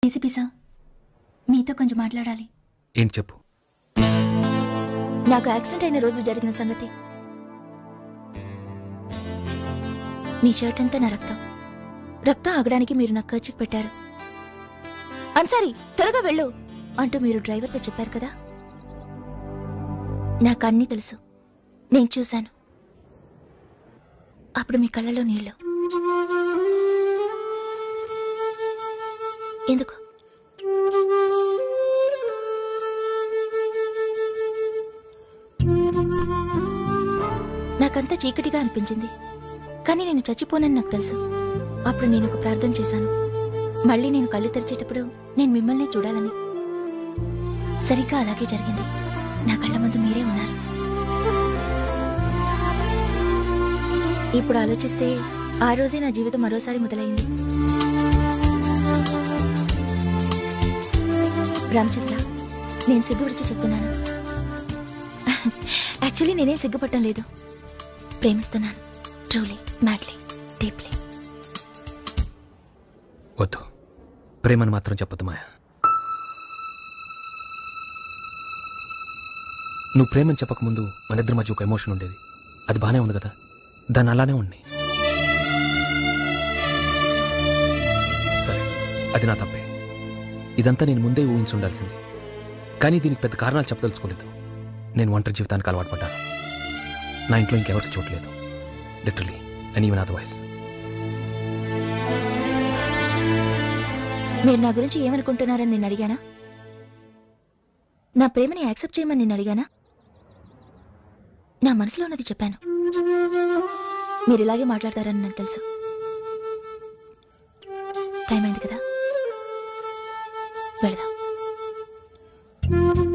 ACP sir, మీతో కొంచెం మాట్లాడాలి. ఏంటి చెప్పు. నాకు యాక్సిడెంట్ అయిన రోజు జరిగిన సంగతి. మీ షర్ట్ అంతా నా రక్తం ఆగడానికి మీరు నాకు కర్చీఫ్ పెట్టారు. అన్సారీ, త్వరగా వెళ్ళు అంటూ మీరు డ్రైవర్తో చెప్పారు కదా. నాకు అన్నీ తెలుసు, నేను చూశాను. అప్పుడు మీ కళ్ళలో నీళ్ళు. ఎందుకు? నాకంతా చీకటిగా అనిపించింది, కానీ నేను చచ్చిపోనని నాకు తెలుసు. అప్పుడు నేను ఒక ప్రార్థన చేశాను. మళ్ళీ నేను కళ్ళు తెరిచేటప్పుడు నేను మిమ్మల్ని చూడాలని. సరిగ్గా అలాగే జరిగింది. నా కళ్ళ ముందు మీరే ఉన్నారు. ఇప్పుడు ఆలోచిస్తే ఆ రోజే నా జీవితం మరోసారి మొదలైంది. రామచంద్ర, నేను సిగ్గుపడిచి చెప్తున్నాను. యాక్చువల్లీ నేనేం సిగ్గుపడటం లేదు. ప్రేమిస్తున్నాను, ట్రూలీ, మ్యాడ్లీ, డీప్లీ. వద్దు, ప్రేమను మాత్రం చెప్పొద్దు మాయా. నువ్వు ప్రేమని చెప్పకముందు మన ఇద్దరి మధ్య ఒక ఎమోషన్ ఉండేది. అది బానే ఉంది కదా, దాన్ని అలానే ఉంది. సరే, అది నా తప్పే. ఇదంతా నేను ముందే ఊహించి ఉండాల్సింది. కానీ దీనికి పెద్ద కారణాలు చెప్పదలుచుకోలేదు. నేను ఒంటరి జీవితానికి అలవాటు పడ్డాను. నా ఇంట్లో ఇంకెవరికి చోట్లేదు, లిటరలీ అండ్ ఈవెన్ అదర్వైజ్. మీరు నా గురించి ఏమనుకుంటున్నారని నేను అడిగానా? నా ప్రేమని యాక్సెప్ట్ చేయమని నేను అడిగానా? నా మనసులో ఉన్నది చెప్పాను. మీరు ఇలాగే మాట్లాడతారని నాకు తెలుసు. టైం అయింది కదా, వెళదాం.